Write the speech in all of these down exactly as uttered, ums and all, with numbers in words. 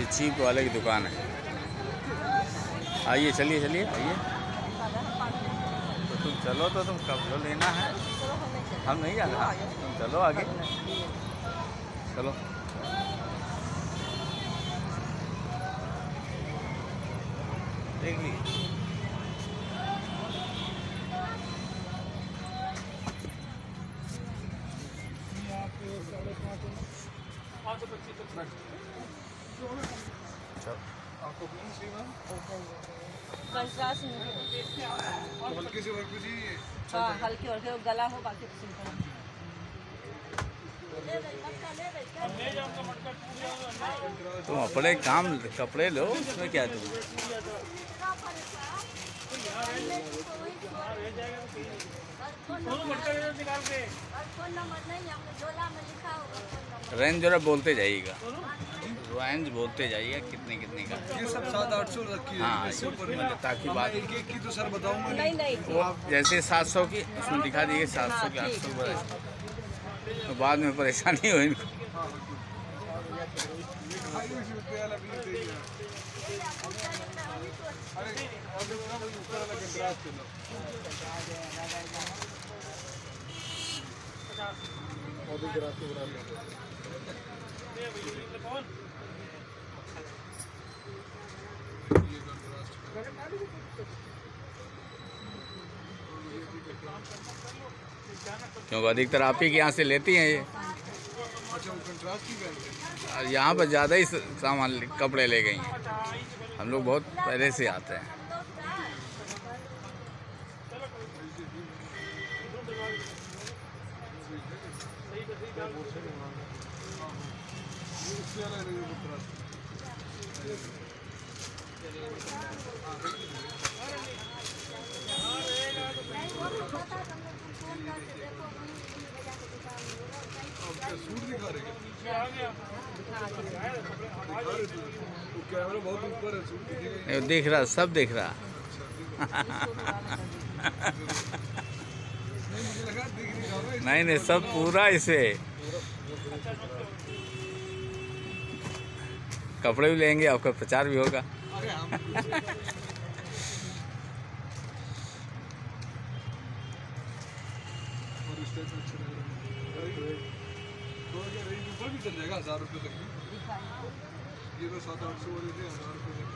ये चीप वाले की दुकान है। आइए चलिए चलिए आइए। तो तुम चलो तो तुम कब लो लेना है? हम नहीं जाना, तुम चलो आगे चलो। देख ली आपको कौन सी मैम? कंट्रास्ट हल्की सी वर्क जी। हाँ हल्की हल्की गला हो बाकी सिंपल। तुम अपने काम कपड़े लो, उसमें क्या तुम रेंज जरा बोलते जाइएगा, रेंज बोलते जाइएगा कितने कितने का। ये सब सात आठ सौ रखी है। हाँ मतलब ताकि बात एक एक की तो सर बताऊंगा नहीं नहीं वो जैसे सात सौ की उसमें दिखा दीजिए, सात सौ की आठ सौ तो बाद में परेशानी हो इनको। क्योंकि अधिकतर आप ही के यहाँ से लेती हैं ये। यहाँ पर ज़्यादा ही सामान कपड़े ले गई हैं, हम लोग बहुत पहले से आते हैं। सूट दिखा रहे कैमरा बहुत ऊपर है, सूट नहीं दिख रहा, सब दिख रहा। नहीं नहीं सब पूरा इसे कपड़े भी लेंगे, आपका प्रचार भी होगा। भी चल जाएगा हजार रुपये तक भी। ये तो सात आठ सौ वाले थे, हजार रुपये तक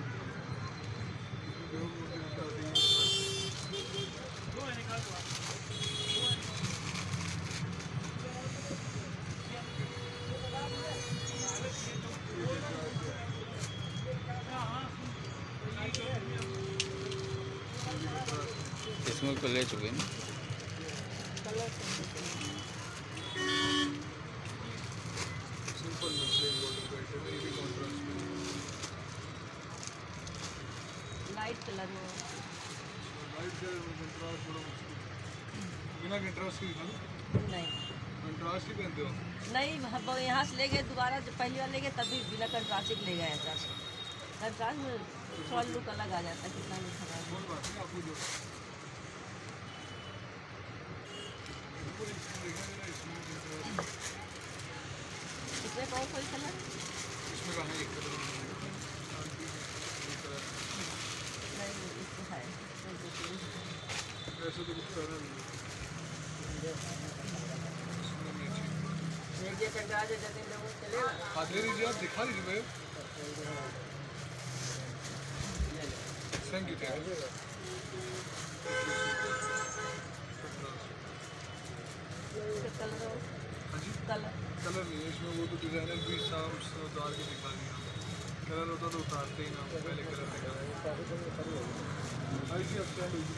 इसमें को ले चुके हैं। लाइट कलर में लाइट कलर में कंट्रास्ट थोड़ा मुश्किल। बिना कंट्रास्ट के दिखा दो। नहीं कंट्रास्ट ही पहनते हो? नहीं वो यहाँ से ले गए दोबारा, जब पहली बार ले गए तभी बिना कंट्रास्ट के ले गए। ऐसा कंट्रास्ट में थोड़ा लुक अलग आ जाता है, कितना भी खराब। इसमें कौन कोई कलर? इसमें कहाँ एक कलर है? ऐसे तो कुछ करना नहीं। हाँ दे दीजिए, आप दिखा दीजिए भाई। Thank you thank you. Colour colour नहीं है इसमें, वो तो डिजाइनर भी साफ उतार के दिखा दिया। कलर होता तो उतारते ही ना, पहले कलर दिखा। आई जी अब स्टैंड हुई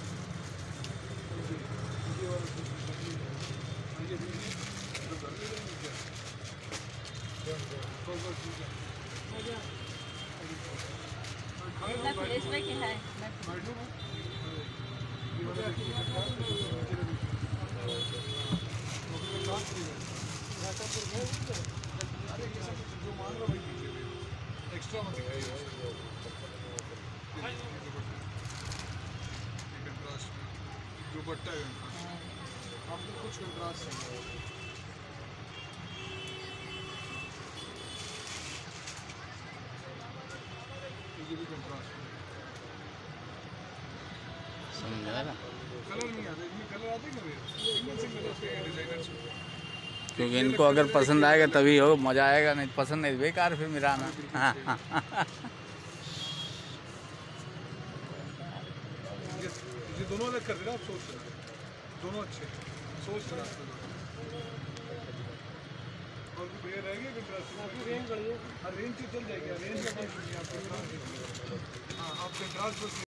इसमें क्या है? एक्स्ट्रा मत दिखाइए। दुपट्टा है आपको कुछ कंट्रास्ट नहीं है। कंट्रास्ट में। समझा ना, कलर नहीं आते, इसमें कलर आते हैं कभी सिंगल सिंगल उसके डिजाइनर्स में। क्योंकि इनको अगर पसंद आएगा तभी हो, मज़ा आएगा, नहीं पसंद नहीं बेकार फिर मिलाना। हाँ हाँ ये ये दोनों अलग कर देना आप, सोच रहे दोनों अच्छे हैं, सोच रहे आप दोनों। और भी बढ़िया रहेगी कंट्रास्ट में, रेंज बढ़िया, रेंज तो चल जाएगी, रेंज का कोई नहीं आपके। हाँ आप कंट्रास्ट बस